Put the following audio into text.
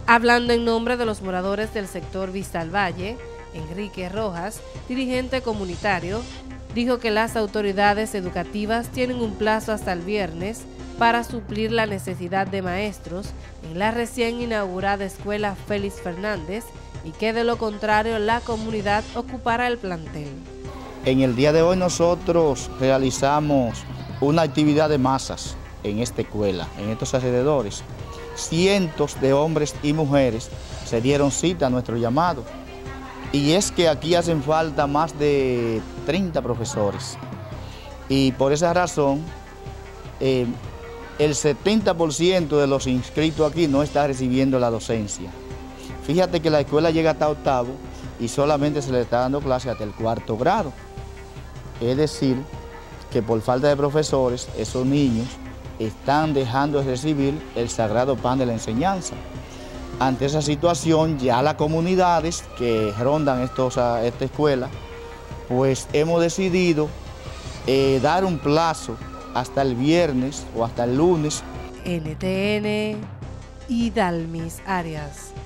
Hablando en nombre de los moradores del sector Vista al Valle, Enrique Rojas, dirigente comunitario, dijo que las autoridades educativas tienen un plazo hasta el viernes para suplir la necesidad de maestros en la recién inaugurada escuela Félix Fernández y que de lo contrario la comunidad ocupará el plantel. En el día de hoy nosotros realizamos una actividad de masas en esta escuela, en estos alrededores. Cientos de hombres y mujeres se dieron cita a nuestro llamado. Y es que aquí hacen falta más de 30 profesores. Y por esa razón, el 70% de los inscritos aquí no está recibiendo la docencia. Fíjate que la escuela llega hasta octavo y solamente se le está dando clase hasta el cuarto grado. Es decir, que por falta de profesores, esos niños están dejando de recibir el sagrado pan de la enseñanza. Ante esa situación, ya las comunidades que rondan esta escuela, pues hemos decidido dar un plazo hasta el viernes o hasta el lunes. NTN, Idalmis Arias.